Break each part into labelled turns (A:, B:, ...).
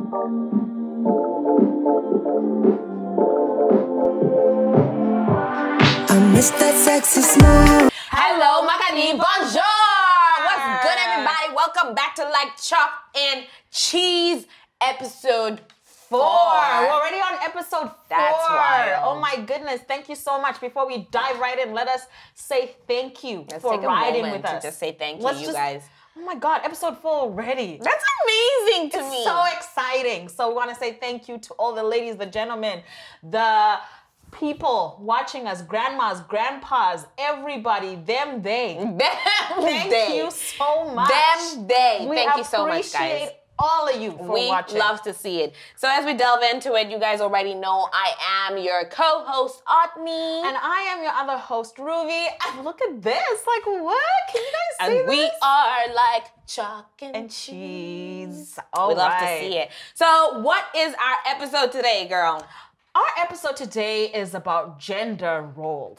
A: I miss that sexy smile.
B: Hello, Makani, bonjour! What's good, everybody? Welcome back to Like Chalk and Cheese, episode 4. We're already on episode 4.
C: That's wild.
B: Oh my goodness, thank you so much. Before we dive right in, let us say thank you for
C: take a
B: riding
C: moment
B: with
C: to
B: us.
C: just say thank you, guys.
B: Oh my God, episode 4 already.
C: That's amazing to me.
B: It's so exciting. So we want to say thank you to all the ladies, the gentlemen, the people watching us, grandmas, grandpas, everybody, them, they. Thank you so much.
C: Them, they.
B: We
C: Thank you so much, guys.
B: appreciate all of you for
C: We
B: watching.
C: love to see it. So as we delve into it, you guys already know I am your co-host, Otni.
B: And I am your other host, Ruby. And look at this. Like, what? Can you guys see
C: And we
B: this?
C: are like chalk and
B: And
C: cheese.
B: cheese. All
C: We love to
B: right.
C: see it. So what is our episode today, girl?
B: Our episode today is about gender roles.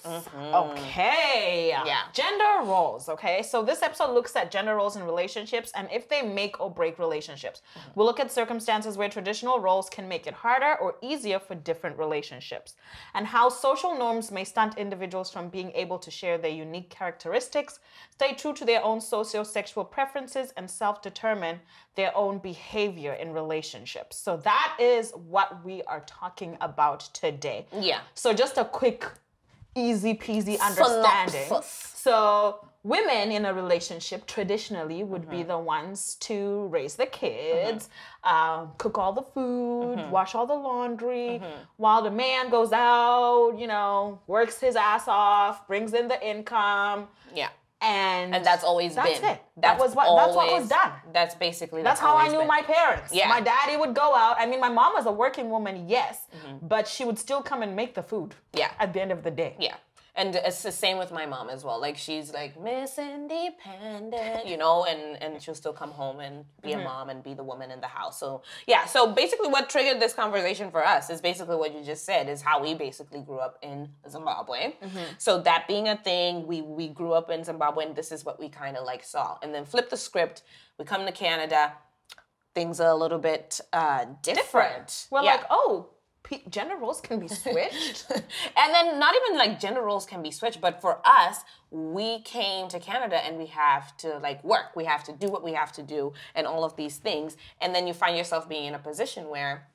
B: Okay.
C: Yeah.
B: Gender roles, okay? So this episode looks at gender roles in relationships and if they make or break relationships. We'll look at circumstances where traditional roles can make it harder or easier for different relationships and how social norms may stunt individuals from being able to share their unique characteristics, stay true to their own socio-sexual preferences, and self-determine their own behavior in relationships. So that is what we are talking about today.
C: Yeah.
B: So just a quick, easy peasy understanding.
C: Synopsis.
B: So women in a relationship traditionally would be the ones to raise the kids, cook all the food, wash all the laundry, while the man goes out, you know, works his ass off, brings in the income.
C: Yeah.
B: And
C: that's always
B: that's
C: been.
B: it. That's what was done.
C: That's basically
B: That's how I
C: always
B: knew
C: been.
B: my parents.
C: Yeah.
B: My daddy would go out. I mean, my mom was a working woman, yes, but she would still come and make the food.
C: Yeah.
B: At the end of the day.
C: Yeah. And it's the same with my mom as well. Like, she's like Miss Independent, you know, and she'll still come home and be a mom and be the woman in the house. So, yeah. So basically what triggered this conversation for us is basically what you just said, is how we basically grew up in Zimbabwe. So that being a thing, we grew up in Zimbabwe and this is what we kind of like saw. And then flip the script, we come to Canada, things are a little bit different.
B: We're
C: Yeah.
B: like, oh, gender roles can be switched.
C: And then not even like gender roles can be switched, but for us, we came to Canada and we have to like work. We have to do what we have to do and all of these things. And then you find yourself being in a position where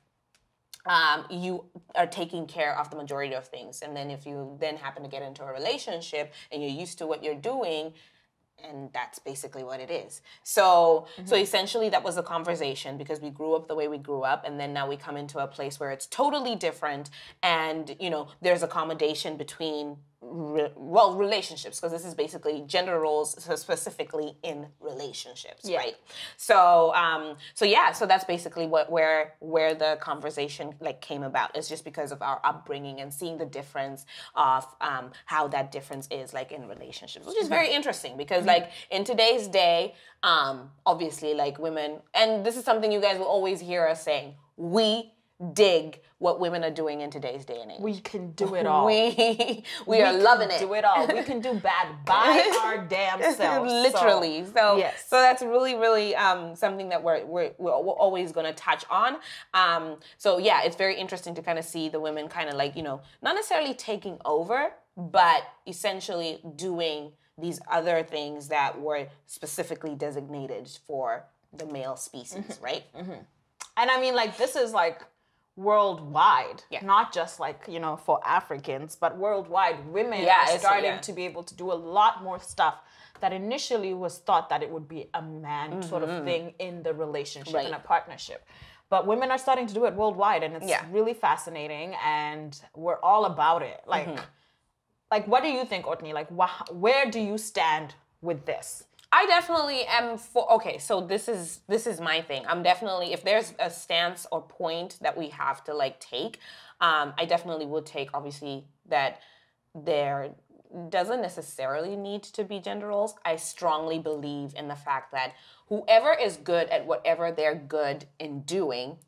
C: you are taking care of the majority of things. And then if you then happen to get into a relationship and you're used to what you're doing, and that's basically what it is. So so essentially that was a conversation because we grew up the way we grew up, and then now we come into a place where it's totally different, and you know there's accommodation between relationships, because this is basically gender roles, so specifically in relationships, right? So so yeah, so that's basically where the conversation like came about. It's just because of our upbringing and seeing the difference of how that difference is like in relationships, which is very interesting because like in today's day, obviously like women, and this is something you guys will always hear us saying, we dig what women are doing in today's day and age.
B: We can do it all.
C: We are loving it.
B: Do it all. We can do bad by our damn selves.
C: Literally. So
B: yes.
C: so that's really, really something that we're always going to touch on. So yeah, it's very interesting to kind of see the women kind of like, you know, not necessarily taking over, but essentially doing these other things that were specifically designated for the male species, right?
B: And I mean, like, this is like worldwide, not just like, you know, for Africans, but worldwide. Women are starting to be able to do a lot more stuff that initially was thought that it would be a man sort of thing in the relationship, in a partnership. But women are starting to do it worldwide, and it's really fascinating, and we're all about it. Like, like, what do you think, Otni? Like, where do you stand with this?
C: I definitely am for, okay, so this is my thing. I'm definitely, if there's a stance or point that we have to like take, I definitely would take, obviously, that there doesn't necessarily need to be gender roles. I strongly believe in the fact that whoever is good at whatever they're good in doing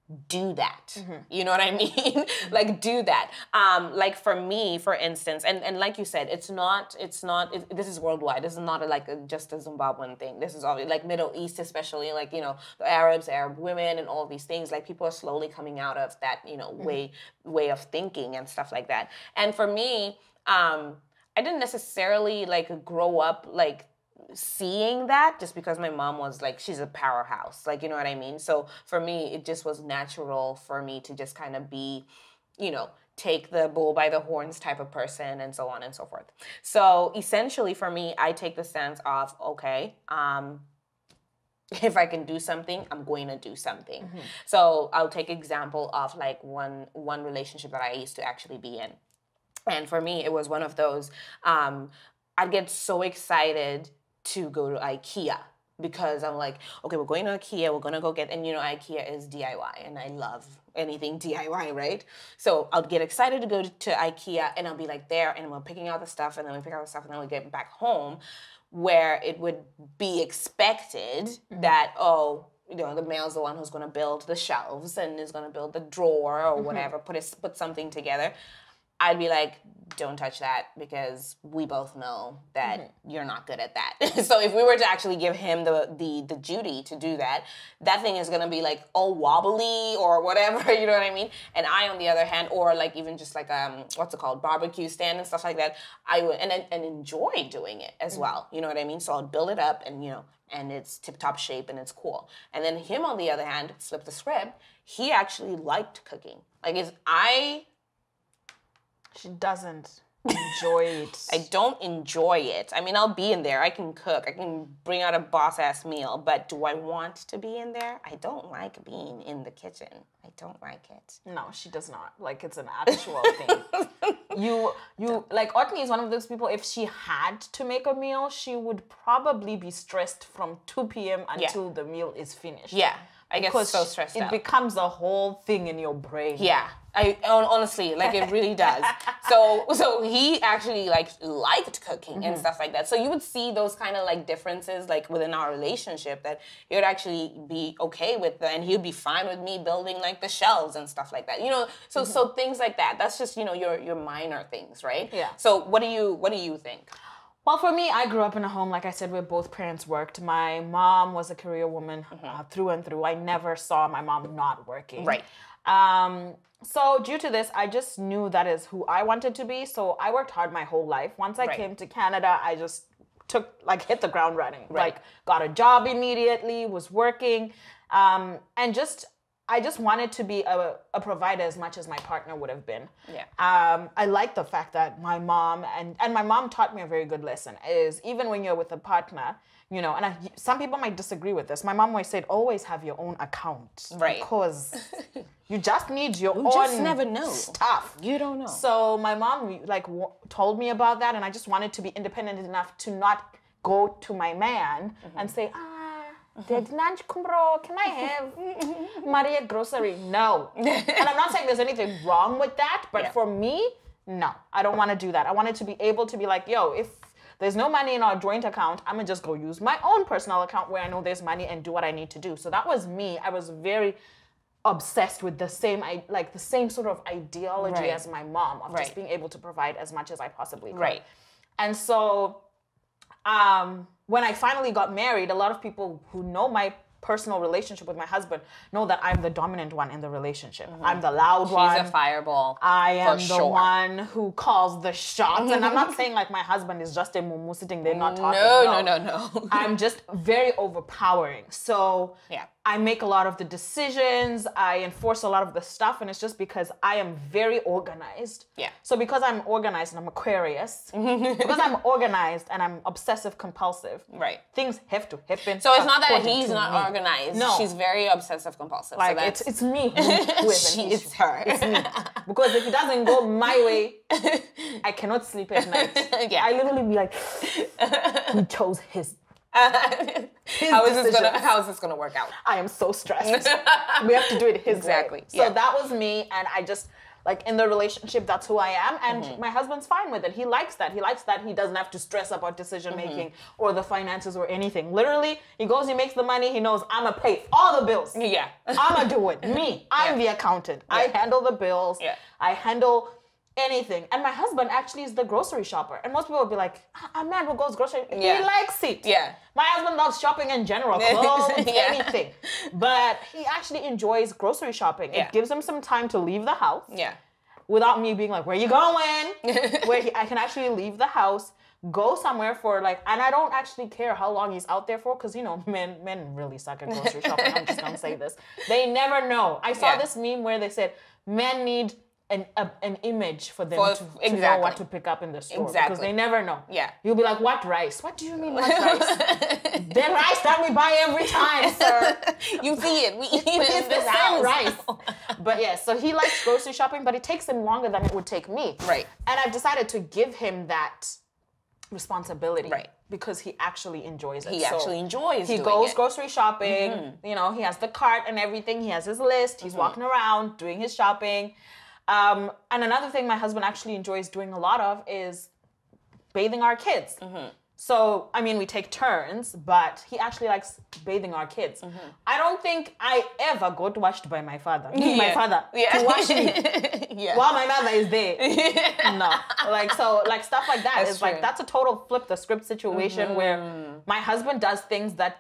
C: do that. You know what I mean? Like, do that. Like for me, for instance, and like you said, this is worldwide. This is not just a Zimbabwean thing. This is obviously like Middle East, especially like, you know, the Arab women and all these things. Like people are slowly coming out of that, you know, way of thinking and stuff like that. And for me, I didn't necessarily like grow up like seeing that, just because my mom was like, she's a powerhouse, like, you know what I mean? So for me, it just was natural for me to just kind of be, you know, take the bull by the horns type of person, and so on and so forth. So essentially for me, I take the stance of, okay, if I can do something, I'm going to do something. So I'll take example of like one relationship that I used to actually be in. And for me, it was one of those, I'd get so excited to go to IKEA, because I'm like, okay, we're going to IKEA, we're going to go get, and you know, IKEA is DIY, and I love anything DIY, right? So I'll get excited to go to IKEA, and I'll be like there, and we're picking out the stuff, and then we pick out the stuff, and then we get back home, where it would be expected that, oh, you know, the male's the one who's going to build the shelves and is going to build the drawer or whatever, put something together. I'd be like, don't touch that, because we both know that you're not good at that. So if we were to actually give him the duty to do that, that thing is gonna be like all wobbly or whatever, you know what I mean? And I, on the other hand, or like even just like what's it called, barbecue stand and stuff like that, I would and enjoy doing it as well. You know what I mean? So I'll build it up, and you know, and it's tip-top shape and it's cool. And then him, on the other hand, flip the script. He actually liked cooking. Like
B: she doesn't enjoy it.
C: I don't enjoy it. I mean, I'll be in there. I can cook. I can bring out a boss-ass meal. But do I want to be in there? I don't like being in the kitchen. I don't like it.
B: No, she does not. Like, it's an actual thing. You like, Otni is one of those people, if she had to make a meal, she would probably be stressed from 2 p.m. until the meal is finished.
C: Yeah. I get so stressed out.
B: It becomes a whole thing in your brain.
C: Yeah. Honestly, like, it really does. So he actually liked cooking and stuff like that. So you would see those kind of like differences like within our relationship, that he would actually be okay with and he would be fine with me building like the shelves and stuff like that. You know, so things like that. That's just, you know, your minor things, right?
B: Yeah.
C: So what do you think?
B: Well, for me, I grew up in a home, like I said, where both parents worked. My mom was a career woman through and through. I never saw my mom not working.
C: Right.
B: So due to this, I just knew that is who I wanted to be. So I worked hard my whole life. Once I came to Canada, I just hit the ground running.
C: Right.
B: Like, got a job immediately, was working, and I just wanted to be a provider as much as my partner would have been.
C: Yeah.
B: I like the fact that my mom, and my mom taught me a very good lesson, is even when you're with a partner, you know, and some people might disagree with this. My mom always said, always have your own account.
C: Right.
B: Because you just need your own
C: just never know.
B: stuff.
C: You don't know.
B: So my mom told me about that, and I just wanted to be independent enough to not go to my man and say, can I have Maria grocery? No. And I'm not saying there's anything wrong with that, but for me, no. I don't want to do that. I wanted to be able to be like, yo, if there's no money in our joint account, I'm going to just go use my own personal account where I know there's money and do what I need to do. So that was me. I was very obsessed with the same sort of ideology as my mom of just being able to provide as much as I possibly could.
C: Right.
B: And so when I finally got married, a lot of people who know my personal relationship with my husband know that I'm the dominant one in the relationship. I'm the loud one.
C: She's a fireball.
B: I am the one who calls the shots. And I'm not saying like my husband is just a mumu sitting there not talking.
C: No.
B: I'm just very overpowering. So I make a lot of the decisions. I enforce a lot of the stuff. And it's just because I am very organized.
C: Yeah.
B: So because I'm organized and I'm Aquarius, because I'm organized and I'm obsessive compulsive, things have to happen.
C: So it's not that he's not organized. No. She's very obsessive compulsive.
B: Like,
C: so
B: it's me who is
C: it's her.
B: It's me. Because if it doesn't go my way, I cannot sleep at night. I literally be like, he chose his
C: how is this gonna work out?
B: I am so stressed. We have to do it his way. So that was me, and I just like in the relationship, that's who I am. And my husband's fine with it. He likes that. He likes that he doesn't have to stress about decision making or the finances or anything. Literally, he goes, he makes the money. He knows I'm going to pay all the bills.
C: Yeah.
B: I'm going to do it. Me. I'm the accountant. Yeah. I handle the bills.
C: Yeah.
B: I handle anything. And my husband actually is the grocery shopper. And most people will be like, a man who goes grocery, he likes it.
C: Yeah.
B: My husband loves shopping in general, clothes, anything. But he actually enjoys grocery shopping. It gives him some time to leave the house.
C: Yeah.
B: Without me being like, where you going? I can actually leave the house, go somewhere for like, and I don't actually care how long he's out there for, because, you know, men really suck at grocery shopping. I'm just going to say this. They never know. I saw this meme where they said men need an image for them to know what to pick up in the store. Because they never know.
C: Yeah.
B: You'll be like, what rice? What do you mean what rice? The rice that we buy every time, sir.
C: You see it. We eat it
B: it's
C: in this
B: the
C: house.
B: same rice. But yeah, so he likes grocery shopping, but it takes him longer than it would take me.
C: Right.
B: And I've decided to give him that responsibility.
C: Right.
B: Because he actually enjoys it.
C: He actually enjoys
B: He goes grocery shopping. You know, he has the cart and everything. He has his list. He's walking around doing his shopping. And another thing my husband actually enjoys doing a lot of is bathing our kids. So, I mean, we take turns, but he actually likes bathing our kids. I don't think I ever got washed by my father. My father to wash me while my mother is there. No. Like, so, like, stuff like that is like, that's a total flip the script situation where my husband does things that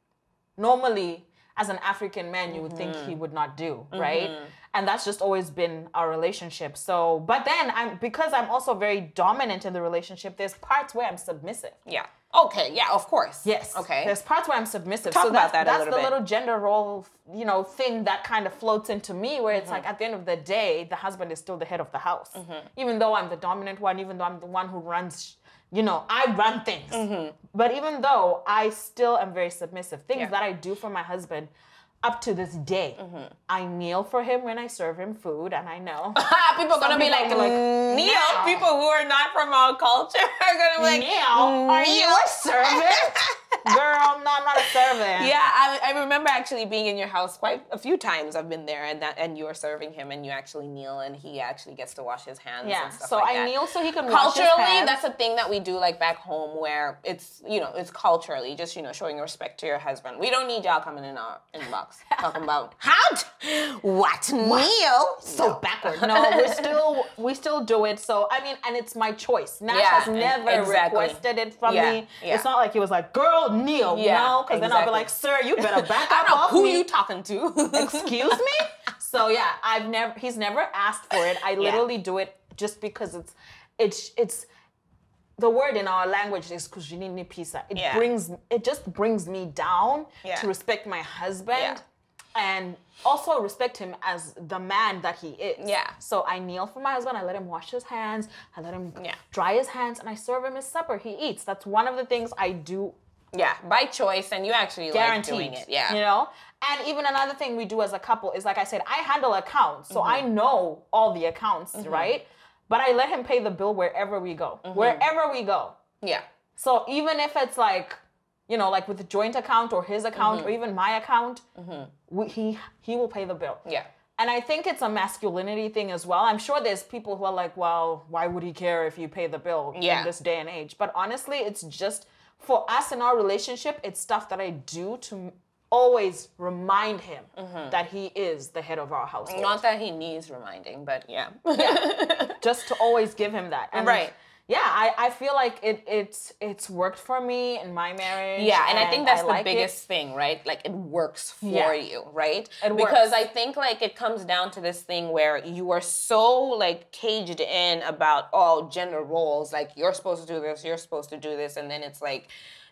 B: normally, as an African man, you would think he would not do, right? And that's just always been our relationship. So, but then because I'm also very dominant in the relationship, there's parts where I'm submissive.
C: Yeah. Okay. Yeah, of course.
B: Yes.
C: Okay.
B: There's parts where I'm submissive.
C: Talk about that a
B: That's
C: little bit.
B: the little gender role, you know, thing that kind of floats into me, where it's like, at the end of the day, the husband is still the head of the house. Even though I'm the dominant one, even though I'm the one who runs, you know, I run things. But even though I still am very submissive, things that I do for my husband, up to this day, I kneel for him when I serve him food, and I know
C: people are gonna be like, kneel. People who are not from our culture are gonna be like,
B: kneel. Are you a servant? Girl, no, I'm not a servant.
C: Yeah, I remember actually being in your house quite a few times. I've been there, and you are serving him, and you actually kneel, and he actually gets to wash his hands.
B: Yeah,
C: and stuff
B: so
C: like
B: I
C: that.
B: kneel so he can wash his hands.
C: Culturally, that's a thing that we do like back home, where it's, you know, it's culturally just, you know, showing respect to your husband. We don't need y'all coming in our inbox talking about what kneel.
B: So backward. No, we still do it. So I mean, and it's my choice. Nash has never requested it from me. Yeah. It's not like he was like, "Girl, kneel." No, because then I'll be like, "Sir, you better back up off me."
C: Who you talking to?
B: Excuse me. So yeah, he's never asked for it. I literally do it just because it's the word in our language is kuzhinini pisa. It just brings me down to respect my husband. And also respect him as the man that he is. Yeah. So I kneel for my husband. I let him wash his hands. I let him dry his hands, and I serve him his supper. He eats. That's one of the things I do.
C: Yeah, by choice, and you actually like doing it. Yeah.
B: You know? And even another thing we do as a couple is, like I said, I handle accounts. So I know all the accounts, right? But I let him pay the bill wherever we go. Wherever we go. Yeah. So even if it's like, you know, like with the joint account or his account or even my account, he will pay the bill. Yeah. And I think it's a masculinity thing as well. I'm sure there's people who are like, well, why would he care if you pay the bill in this day and age? But honestly, it's just, for us in our relationship, it's stuff that I do to always remind him that he is the head of our household.
C: Not that he needs reminding, but yeah.
B: Just to always give him that. And yeah, I feel like it's worked for me in my marriage.
C: Yeah, and I think that's the biggest thing, right? Like, it works for you, right? Because I think, like, it comes down to this thing where you are so, like, caged in about all gender roles. Like, you're supposed to do this, you're supposed to do this, and then it's like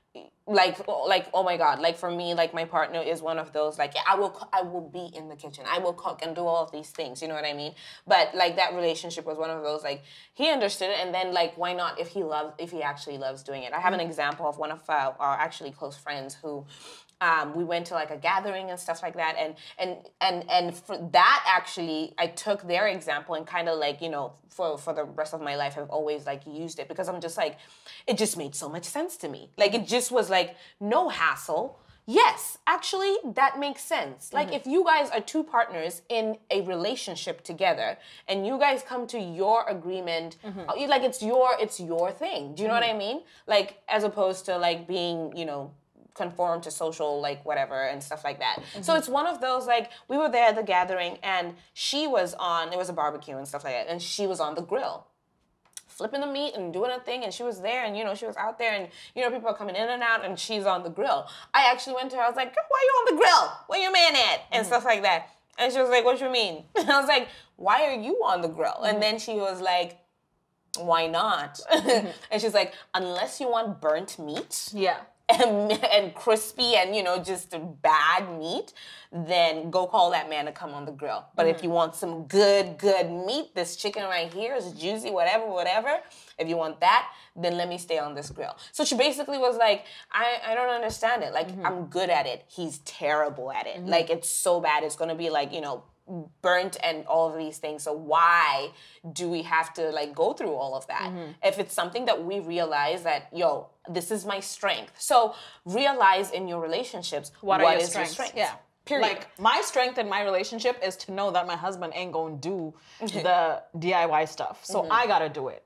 C: oh my God, like for me, like my partner is one of those, like, I will be in the kitchen, I will cook and do all of these things, you know what I mean? But like that relationship was one of those, like, he understood it, and then like, why not if he actually loves doing it? I have an example of one of our actually close friends who we went to like a gathering and stuff like that, and for that, actually, I took their example and kind of like, you know, for the rest of my life, I've always like used it, because I'm just like, it just made so much sense to me. Like, it just was like, no hassle. yes, actually, that makes sense. Like, if you guys are two partners in a relationship together and you guys come to your agreement, like, it's your thing. Do you know what I mean? Like, as opposed to, like, being, you know, conform to social, like, whatever and stuff like that. So it's one of those, like, we were there at the gathering and she was on, it was a barbecue and stuff like that, and she was on the grill, flipping the meat and doing a thing, and she was there, and, you know, she was out there, and, you know, people are coming in and out, and she's on the grill. I actually went to her, I was like, why are you on the grill? Where your man at? And stuff like that. And she was like, what you mean? And I was like, why are you on the grill? And then she was like, why not? And she's like, unless you want burnt meat.
B: Yeah.
C: And crispy and, you know, just bad meat, then go call that man to come on the grill. But if you want some good meat, this chicken right here is juicy, whatever. If you want that, then let me stay on this grill. So she basically was like, I don't understand it. Like, I'm good at it. He's terrible at it. Like, it's so bad. It's going to be like, you know, burnt and all of these things. So why do we have to, like, go through all of that? If it's something that we realize that, yo, this is my strength. So realize in your relationships, what is your strength?
B: Yeah. Period. Like, my strength in my relationship is to know that my husband ain't gonna do the DIY stuff. So I gotta do it.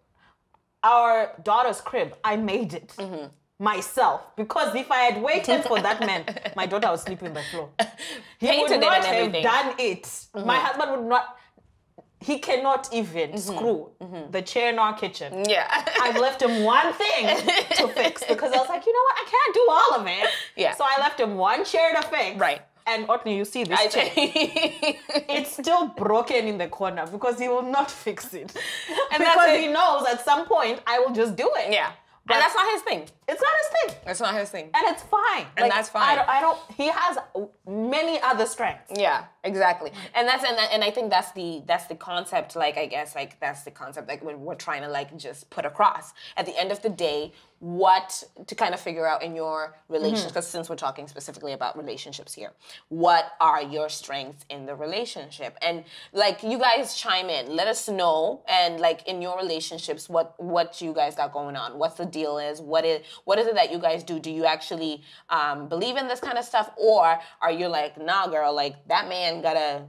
B: Our daughter's crib, I made it. Myself, because if I had waited for that man, my daughter would sleep in the floor. He would not have done it. My husband would not. He cannot even screw the chair in our kitchen.
C: Yeah.
B: I've left him one thing to fix because I was like, you know what? I can't do all of it.
C: Yeah.
B: So I left him one chair to fix.
C: Right.
B: And Otni, you see this chair. It's still broken in the corner because he will not fix it. And because he knows at some point I will just do it.
C: Yeah. But and that's not his thing.
B: It's not his thing.
C: It's not his thing.
B: And it's fine.
C: And that's fine.
B: I don't, he has many other strengths.
C: Yeah, exactly. And I think that's the concept, like, I guess, like, that's the concept, like, we're trying to, like, just put across. At the end of the day, what to kind of figure out in your relationship, because since we're talking specifically about relationships here, what are your strengths in the relationship? And, like, you guys chime in, let us know, and, like, in your relationships, what you guys got going on, what the deal is, what is it that you guys do? Do you actually believe in this kind of stuff, or are you like, nah, girl, like, that man gotta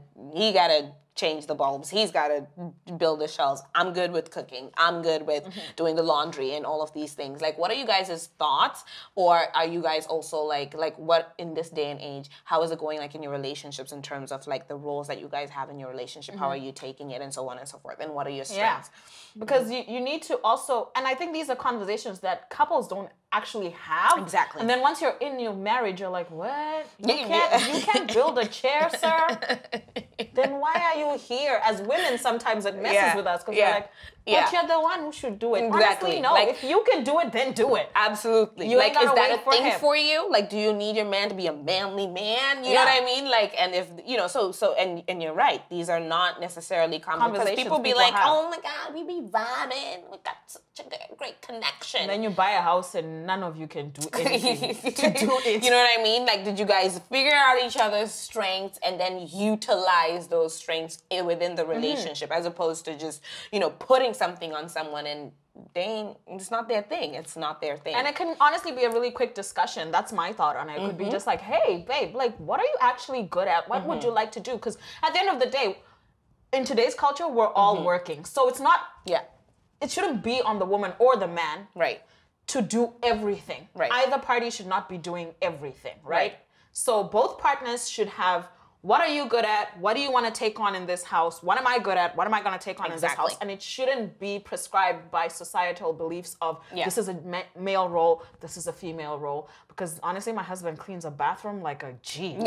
C: change the bulbs. He's got to build the shelves. I'm good with cooking. I'm good with doing the laundry and all of these things. Like, what are you guys' thoughts? Or are you guys also like what in this day and age, how is it going, like, in your relationships in terms of, like, the roles that you guys have in your relationship? How are you taking it, and so on and so forth? And what are your strengths?
B: Yeah. Because you need to also, and I think these are conversations that couples don't actually have.
C: Exactly.
B: And then once you're in your marriage, you're like, what? You can't build a chair, sir? Then why are you here? As women, sometimes it messes with us because we're like, but you're the one who should do it.
C: Exactly.
B: Honestly, no. Like, if you can do it, then do it.
C: Absolutely.
B: You
C: like, is that a thing
B: him.
C: for you? Like, do you need your man to be a manly man? You know what I mean? Like, and if, you know, and you're right. These are not necessarily conversations. Because people be like, oh my God, we be vibing. We got such a great connection.
B: And then you buy a house and none of you can do anything to do it.
C: You know what I mean? Like, did you guys figure out each other's strengths and then utilize those strengths within the relationship, as opposed to just, you know, putting something on someone and it's not their thing. It's not their thing.
B: And it can honestly be a really quick discussion. That's my thought on it. It could be just like, hey, babe, like, what are you actually good at? What would you like to do? Because at the end of the day, in today's culture, we're all working. So it's not, it shouldn't be on the woman or the man to do everything. Either party should not be doing everything, right? So both partners should have, what are you good at? What do you want to take on in this house? What am I good at? What am I going to take on in this house? And it shouldn't be prescribed by societal beliefs of this is a male role, this is a female role. Because honestly, my husband cleans a bathroom like a G.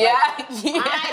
B: I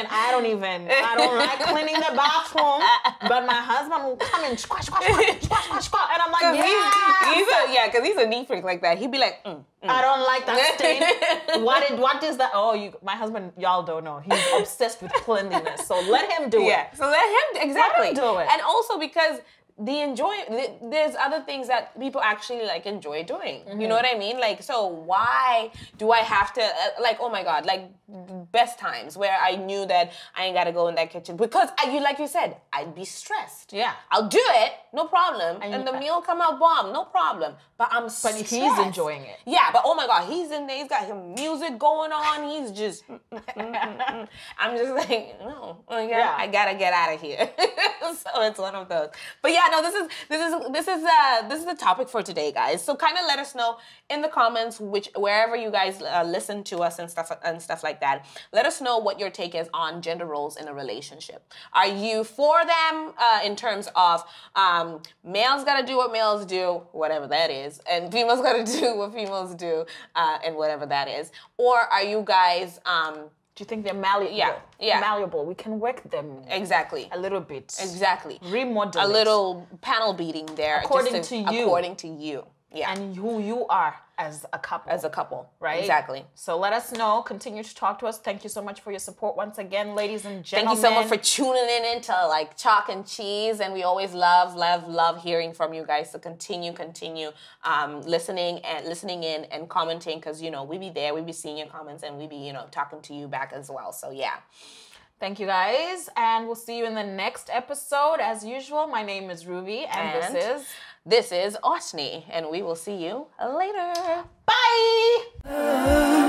B: don't like cleaning the bathroom, but my husband will come and squash, and I'm like,
C: because he's a neat freak like that. He'd be like,
B: I don't like that stain. What is that? Oh, my husband, y'all don't know. He's obsessed with cleanliness. So let him do it.
C: So let him, exactly.
B: Let him do it.
C: And also because there's other things that people actually like enjoy doing. You know what I mean? Like, so why do I have to like, oh my God, like best times where I knew that I ain't gotta go in that kitchen because like you said, I'd be stressed.
B: Yeah.
C: I'll do it, no problem. And the meal come out bomb, no problem. But I'm stressed.
B: But he's enjoying it.
C: Yeah, but oh my God, he's in there, he's got his music going on, he's just I'm just like, no, I gotta get out of here. So it's one of those. But yeah, no, this is the topic for today, guys. So kind of let us know in the comments wherever you guys listen to us and stuff like that. Let us know what your take is on gender roles in a relationship. Are you for them in terms of males gotta do what males do, whatever that is, and females gotta do what females do, and whatever that is, or are you guys
B: do you think they're malleable?
C: Yeah.
B: Malleable. We can work them.
C: Exactly.
B: A little bit.
C: Exactly.
B: Remodel
C: a little panel beating there.
B: According to you.
C: According to you. Yeah.
B: And who you are as a couple.
C: As a couple.
B: Right?
C: Exactly.
B: So let us know. Continue to talk to us. Thank you so much for your support once again, ladies and gentlemen.
C: Thank you so much for tuning in into like Chalk and Cheese. And we always love hearing from you guys. So continue listening in and commenting, because, you know, we be there. We be seeing your comments and we be, you know, talking to you back as well. So yeah.
B: Thank you, guys. And we'll see you in the next episode. As usual, my name is Ruby. And
C: this is Otney. And we will see you later.
B: Bye!